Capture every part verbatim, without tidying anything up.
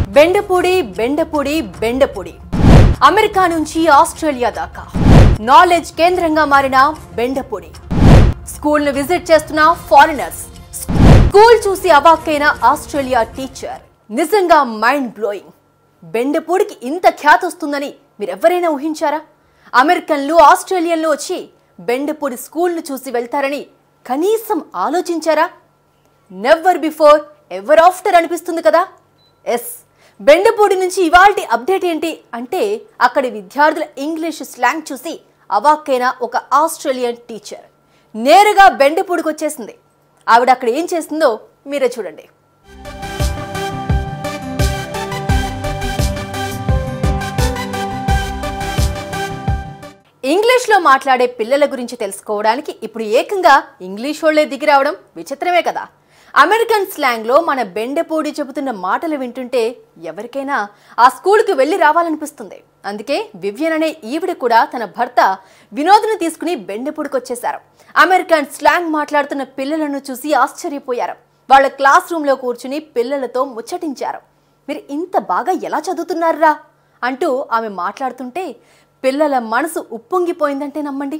Bendapudi Bendapudi Bendapudi America నుంచి Australia దాకా knowledge కేంద్రంగా మారిన బెండపూడి స్కూల్ ను విజిట్ చేస్తున్న ఫారినర్స్ స్కూల్ చూసి అవాక్కైన ఆస్ట్రేలియా టీచర్ నిజంగా మైండ్ బ్లోయింగ్. బెండపూడికి ఇంత ఖ్యాతి వస్తుందని మీరెవరైనా ఊహించారా? అమెరికన్లు ఆస్ట్రేలియన్లు వచ్చి బెండపూడి స్కూల్ ను చూసి వెళ్తారని కనీసం ఆలోచించారా? నెవర్ బిఫోర్ ఎవర్ ఆఫ్టర్ అనిపిస్తుంది కదా. ఎస్, బెండపూడి నుంచి ఇవాల్టి అప్డేట్ ఏంటి అంటే, అక్కడి విద్యార్థుల ఇంగ్లీష్ స్లాంగ్ చూసి అవాక్కైన ఒక ఆస్ట్రేలియన్ టీచర్ నేరుగా బెండపూడికి వచ్చేసింది. ఆవిడ అక్కడ ఏం చేస్తుందో మీరే చూడండి. ఇంగ్లీష్లో మాట్లాడే పిల్లల గురించి తెలుసుకోవడానికి ఇప్పుడు ఏకంగా ఇంగ్లీష్ వాళ్ళే దిగి రావడం విచిత్రమే కదా. అమెరికన్ స్లాంగ్లో మన బెండపూడి చెబుతున్న మాటలు వింటుంటే ఎవరికైనా ఆ స్కూల్కి వెళ్ళి రావాలనిపిస్తుంది. అందుకే వివ్యన్ అనే ఈవిడ కూడా తన భర్త వినోద్ను తీసుకుని బెండపూడికి వచ్చేశారు. అమెరికన్ స్లాంగ్ మాట్లాడుతున్న పిల్లలను చూసి ఆశ్చర్యపోయారు. వాళ్ళ క్లాస్ రూమ్లో కూర్చుని పిల్లలతో ముచ్చటించారు. మీరు ఇంత బాగా ఎలా చదువుతున్నారా అంటూ ఆమె మాట్లాడుతుంటే పిల్లల మనసు ఉప్పొంగిపోయిందంటే నమ్మండి.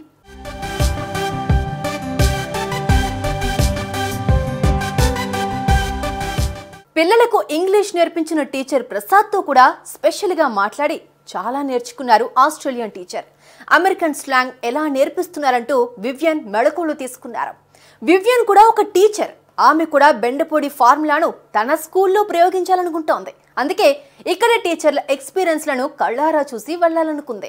పిల్లలకు ఇంగ్లీష్ నేర్పించిన టీచర్ ప్రసాద్తో కూడా స్పెషల్గా మాట్లాడి చాలా నేర్చుకున్నారు ఆస్ట్రేలియన్ టీచర్. అమెరికన్ స్లాంగ్ ఎలా నేర్పిస్తున్నారంటూ వివ్యన్ మెళకువలు తీసుకున్నారు. వివ్యన్ కూడా ఒక టీచర్. ఆమె కూడా బెండపూడి ఫార్ములాను తన స్కూల్లో ప్రయోగించాలనుకుంటోంది. అందుకే ఇక్కడ టీచర్ల ఎక్స్పీరియన్స్లను కళ్ళారా చూసి వెళ్లాలనుకుంది.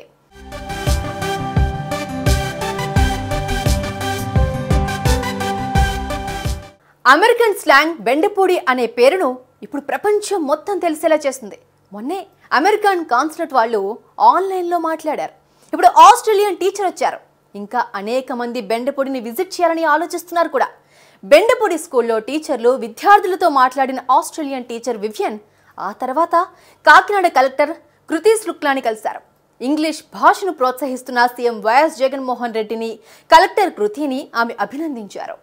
అమెరికన్ స్లాంగ్ బెండపూడి అనే పేరును ఇప్పుడు ప్రపంచం మొత్తం తెలిసేలా చేస్తుంది. మొన్నే అమెరికన్ కాన్సులేట్ వాళ్ళు ఆన్లైన్లో మాట్లాడారు. ఇప్పుడు ఆస్ట్రేలియన్ టీచర్ వచ్చారు. ఇంకా అనేక మంది బెండపూడిని విజిట్ చేయాలని ఆలోచిస్తున్నారు కూడా. బెండపూడి స్కూల్లో టీచర్లు విద్యార్థులతో మాట్లాడిన ఆస్ట్రేలియన్ టీచర్ వివ్యన్ ఆ తర్వాత కాకినాడ కలెక్టర్ కృతి శుక్లాని కలిశారు. ఇంగ్లీష్ భాషను ప్రోత్సహిస్తున్న సీఎం వైఎస్ జగన్మోహన్ రెడ్డిని, కలెక్టర్ కృతిని ఆమె అభినందించారు.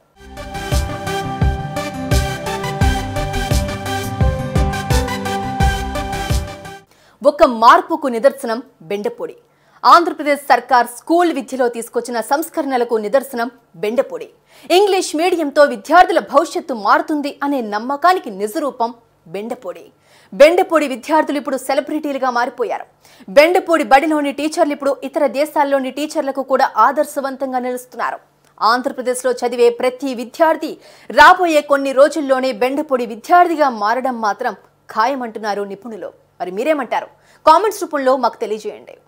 ఒక మార్పుకు నిదర్శనం బెండపూడి. ఆంధ్రప్రదేశ్ సర్కార్ స్కూల్ విద్యలో తీసుకొచ్చిన సంస్కరణలకు నిదర్శనం బెండపూడి. ఇంగ్లీష్ మీడియంతో విద్యార్థుల భవిష్యత్తు మారుతుంది అనే నమ్మకానికి నిజరూపం బెండపూడి. బెండపూడి విద్యార్థులు ఇప్పుడు సెలబ్రిటీలుగా మారిపోయారు. బెండపూడి బడిలోని టీచర్లు ఇప్పుడు ఇతర దేశాల్లోని టీచర్లకు కూడా ఆదర్శవంతంగా నిలుస్తున్నారు. ఆంధ్రప్రదేశ్లో చదివే ప్రతి విద్యార్థి రాబోయే కొన్ని రోజుల్లోనే బెండపూడి విద్యార్థిగా మారడం మాత్రం ఖాయమంటున్నారు నిపుణులు. మరి మీరేమంటారు? కామెంట్స్ రూపంలో మాకు తెలియజేయండి.